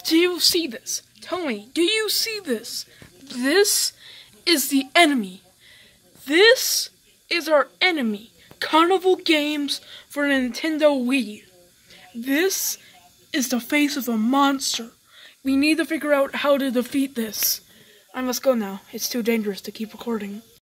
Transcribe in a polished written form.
Do you see this? Tell me, do you see this? This is the enemy. This is our enemy. Carnival Games for Nintendo Wii. This is the face of a monster. We need to figure out how to defeat this. I must go now. It's too dangerous to keep recording.